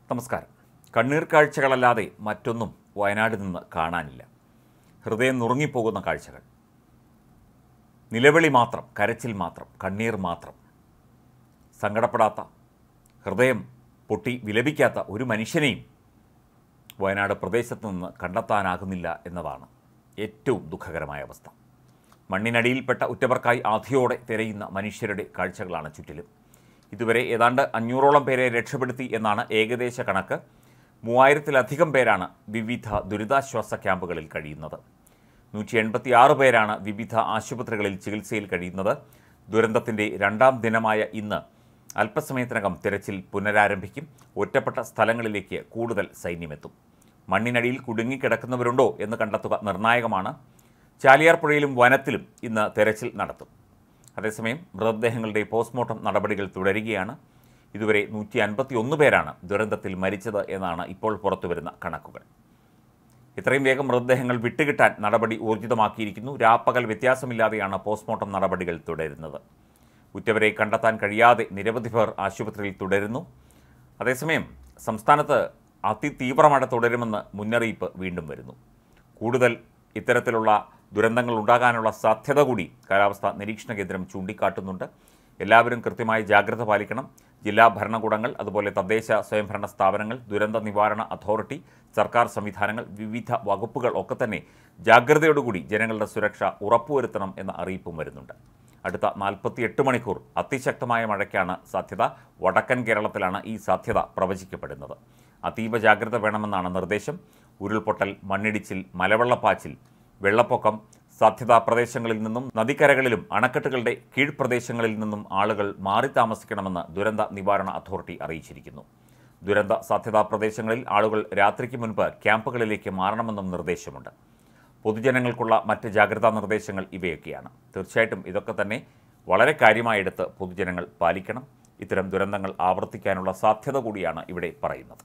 നമസ്കാരം. കണ്ണീർ കാഴ്ചകളല്ലാതെ മറ്റൊന്നും വയനാട് നിന്ന് കാണാനില്ല. ഹൃദയം നുറുങ്ങിപ്പോകുന്ന കാഴ്ചകൾ. നിലവിളി മാത്രം, കരച്ചിൽ മാത്രം, കണ്ണീർ മാത്രം. സങ്കടപ്പെടാത്ത, ഹൃദയം പൊട്ടി വിലപിക്കാത്ത ഒരു മനുഷ്യനെയും വയനാട് പ്രദേശത്ത് നിന്ന് കണ്ടെത്താനാകുന്നില്ല എന്നതാണ് ഏറ്റവും ദുഃഖകരമായ അവസ്ഥ. മണ്ണിനടിയിൽപ്പെട്ട ഉറ്റവർക്കായി ആധിയോടെ തിരയുന്ന മനുഷ്യരുടെ കാഴ്ചകളാണ് ചുറ്റിലും. ഇതുവരെ ഏതാണ്ട് 500ഓളം പേരെ രക്ഷപ്പെടുത്തി എന്നാണ് ഏകദേശ കണക്ക്. 3000-ലധികം പേരാണ് വിവിധ ദുരിതാശ്വാസ ക്യാമ്പുകളിൽ കഴിയുന്നത്. 186 പേരാണ് വിവിധ ആശുപത്രികളിൽ ചികിത്സയിൽ കഴിയുന്നത്. ദുരന്തത്തിൻ്റെ 2ാം ദിനമായ ഇന്ന് അല്പസമയത്തിനകം തിരച്ചിൽ പുനരാരംഭിക്കും. ഒറ്റപ്പെട്ട സ്ഥലങ്ങളിലേക്ക് കൂടുതൽ സൈന്യമെത്തും. മണ്ണിനടിയിൽ കുടുങ്ങിക്കിടക്കുന്നവരുണ്ടോ എന്ന് കണ്ടെത്തുക നിർണായകമാണ്. ചാലിയാർ പുഴയിലും വനത്തിലും ഇന്ന് തെരച്ചിൽ നടത്തും. അതേസമയം മൃതദേഹങ്ങളുടെ പോസ്റ്റ്മോർട്ടം നടപടികൾ തുടരുകയാണ്. ഇതുവരെ 151 പേരാണ് ദുരന്തത്തിൽ മരിച്ചത് എന്നാണ് ഇപ്പോൾ പുറത്തുവരുന്ന കണക്കുകൾ. ഇത്രയും വേഗം മൃതദേഹങ്ങൾ വിട്ടുകിട്ടാൻ നടപടി ഊർജിതമാക്കിയിരിക്കുന്നു. രാപ്പകൽ വ്യത്യാസമില്ലാതെയാണ് പോസ്റ്റ്മോർട്ടം നടപടികൾ തുടരുന്നത്. ഉറ്റവരെ കണ്ടെത്താൻ കഴിയാതെ നിരവധി പേർ ആശുപത്രിയിൽ തുടരുന്നു. അതേസമയം സംസ്ഥാനത്ത് അതിതീവ്ര മഴ തുടരുമെന്ന് മുന്നറിയിപ്പ് വീണ്ടും വരുന്നു. കൂടുതൽ ഇത്തരത്തിലുള്ള ദുരന്തങ്ങൾ ഉണ്ടാകാനുള്ള സാധ്യത കൂടി കാലാവസ്ഥാ നിരീക്ഷണ കേന്ദ്രം ചൂണ്ടിക്കാട്ടുന്നുണ്ട്. എല്ലാവരും കൃത്യമായി ജാഗ്രത പാലിക്കണം. ജില്ലാ ഭരണകൂടങ്ങൾ, അതുപോലെ തദ്ദേശ സ്വയംഭരണ സ്ഥാപനങ്ങൾ, ദുരന്ത നിവാരണ അതോറിറ്റി, സർക്കാർ സംവിധാനങ്ങൾ, വിവിധ വകുപ്പുകൾ ഒക്കെ തന്നെ ജാഗ്രതയോടുകൂടി ജനങ്ങളുടെ സുരക്ഷ ഉറപ്പുവരുത്തണം എന്ന അറിയിപ്പും വരുന്നുണ്ട്. അടുത്ത 48 മണിക്കൂർ അതിശക്തമായ മഴയ്ക്കാണ് സാധ്യത. വടക്കൻ കേരളത്തിലാണ് ഈ സാധ്യത പ്രവചിക്കപ്പെടുന്നത്. അതീവ ജാഗ്രത വേണമെന്നാണ് നിർദ്ദേശം. ഉരുൾപൊട്ടൽ, മണ്ണിടിച്ചിൽ, മലവെള്ളപ്പാച്ചിൽ, വെള്ളപ്പൊക്കം സാധ്യതാ പ്രദേശങ്ങളിൽ നിന്നും നദിക്കരകളിലും അണക്കെട്ടുകളുടെ കീഴ്പ്രദേശങ്ങളിൽ നിന്നും ആളുകൾ മാറി താമസിക്കണമെന്ന് ദുരന്ത നിവാരണ അതോറിറ്റി അറിയിച്ചിരിക്കുന്നു. ദുരന്ത സാധ്യതാ പ്രദേശങ്ങളിൽ ആളുകൾ രാത്രിക്ക് മുൻപ് ക്യാമ്പുകളിലേക്ക് മാറണമെന്നും നിർദ്ദേശമുണ്ട്. പൊതുജനങ്ങൾക്കുള്ള മറ്റ് ജാഗ്രതാ നിർദ്ദേശങ്ങൾ ഇവയൊക്കെയാണ്. തീർച്ചയായിട്ടും ഇതൊക്കെ തന്നെ വളരെ കാര്യമായെടുത്ത് പൊതുജനങ്ങൾ പാലിക്കണം. ഇത്തരം ദുരന്തങ്ങൾ ആവർത്തിക്കാനുള്ള സാധ്യത കൂടിയാണ് ഇവിടെ പറയുന്നത്.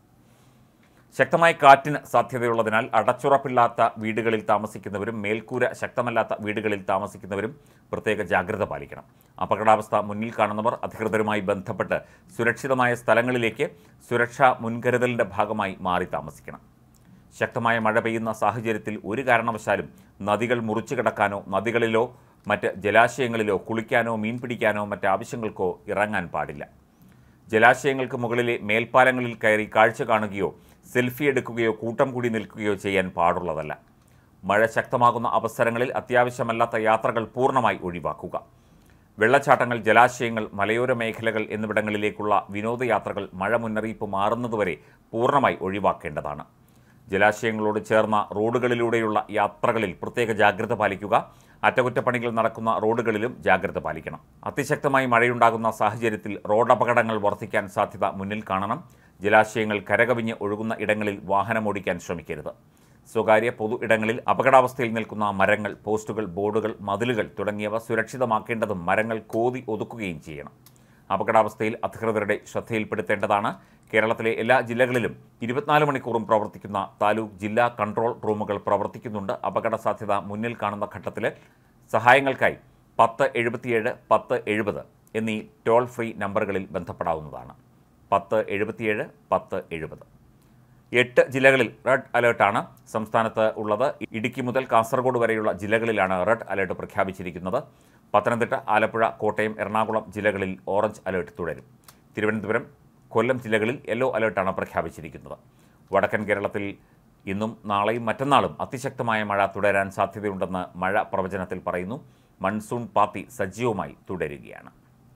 ശക്തമായ കാറ്റിന് സാധ്യതയുള്ളതിനാൽ അടച്ചുറപ്പില്ലാത്ത വീടുകളിൽ താമസിക്കുന്നവരും മേൽക്കൂര ശക്തമല്ലാത്ത വീടുകളിൽ താമസിക്കുന്നവരും പ്രത്യേക ജാഗ്രത പാലിക്കണം. അപകടാവസ്ഥ മുന്നിൽ കാണുന്നവർ അധികൃതരുമായി ബന്ധപ്പെട്ട് സുരക്ഷിതമായ സ്ഥലങ്ങളിലേക്ക് സുരക്ഷാ മുൻകരുതലിൻ്റെ ഭാഗമായി മാറി താമസിക്കണം. ശക്തമായ മഴ പെയ്യുന്ന സാഹചര്യത്തിൽ ഒരു കാരണവശാലും നദികൾ മുറിച്ചു കിടക്കാനോ നദികളിലോ മറ്റ് ജലാശയങ്ങളിലോ കുളിക്കാനോ മീൻ പിടിക്കാനോ മറ്റ് ആവശ്യങ്ങൾക്കോ ഇറങ്ങാൻ പാടില്ല. ജലാശയങ്ങൾക്ക് മുകളിലെ മേൽപ്പാലങ്ങളിൽ കയറി കാഴ്ച കാണുകയോ സെൽഫി എടുക്കുകയോ കൂട്ടം കൂടി നിൽക്കുകയോ ചെയ്യാൻ പാടുള്ളതല്ല. മഴ ശക്തമാകുന്ന അവസരങ്ങളിൽ അത്യാവശ്യമല്ലാത്ത യാത്രകൾ പൂർണ്ണമായി ഒഴിവാക്കുക. വെള്ളച്ചാട്ടങ്ങൾ, ജലാശയങ്ങൾ, മലയോര മേഖലകൾ എന്നിവിടങ്ങളിലേക്കുള്ള വിനോദയാത്രകൾ മഴ മുന്നറിയിപ്പ് മാറുന്നതുവരെ പൂർണ്ണമായി ഒഴിവാക്കേണ്ടതാണ്. ജലാശയങ്ങളോട് ചേർന്ന റോഡുകളിലൂടെയുള്ള യാത്രകളിൽ പ്രത്യേക ജാഗ്രത പാലിക്കുക. അറ്റകുറ്റപ്പണികൾ നടക്കുന്ന റോഡുകളിലും ജാഗ്രത പാലിക്കണം. അതിശക്തമായി മഴയുണ്ടാകുന്ന സാഹചര്യത്തിൽ റോഡപകടങ്ങൾ വർദ്ധിക്കാൻ സാധ്യത മുന്നിൽ കാണണം. ജലാശയങ്ങൾ കരകവിഞ്ഞ് ഒഴുകുന്ന ഇടങ്ങളിൽ വാഹനമോടിക്കാൻ ശ്രമിക്കരുത്. സ്വകാര്യ പൊതു ഇടങ്ങളിൽ അപകടാവസ്ഥയിൽ നിൽക്കുന്ന മരങ്ങൾ, പോസ്റ്റുകൾ, ബോർഡുകൾ, മതിലുകൾ തുടങ്ങിയവ സുരക്ഷിതമാക്കേണ്ടതും മരങ്ങൾ കോതി ഒതുക്കുകയും ചെയ്യണം. അപകടാവസ്ഥയിൽ അധികൃതരുടെ ശ്രദ്ധയിൽപ്പെടുത്തേണ്ടതാണ്. കേരളത്തിലെ എല്ലാ ജില്ലകളിലും 24 മണിക്കൂറും പ്രവർത്തിക്കുന്ന താലൂക്ക്, ജില്ലാ കൺട്രോൾ റൂമുകൾ പ്രവർത്തിക്കുന്നുണ്ട്. അപകട സാധ്യത മുന്നിൽ കാണുന്ന ഘട്ടത്തിൽ സഹായങ്ങൾക്കായി 1077 1070 എന്നീ ടോൾ ഫ്രീ നമ്പറുകളിൽ ബന്ധപ്പെടാവുന്നതാണ്. 1077 1070. 8 ജില്ലകളിൽ റെഡ് അലേർട്ടാണ് സംസ്ഥാനത്ത് ഉള്ളത്. ഇടുക്കി മുതൽ കാസർഗോഡ് വരെയുള്ള ജില്ലകളിലാണ് റെഡ് അലേർട്ട് പ്രഖ്യാപിച്ചിരിക്കുന്നത്. പത്തനംതിട്ട, ആലപ്പുഴ, കോട്ടയം, എറണാകുളം ജില്ലകളിൽ ഓറഞ്ച് അലേർട്ട് തുടരും. തിരുവനന്തപുരം, കൊല്ലം ജില്ലകളിൽ യെല്ലോ അലേർട്ടാണ് പ്രഖ്യാപിച്ചിരിക്കുന്നത്. വടക്കൻ കേരളത്തിൽ ഇന്നും നാളെയും മറ്റന്നാളും അതിശക്തമായ മഴ തുടരാൻ സാധ്യതയുണ്ടെന്ന് മഴ പ്രവചനത്തിൽ പറയുന്നു. മൺസൂൺ പാത്തി സജീവമായി തുടരുകയാണ്.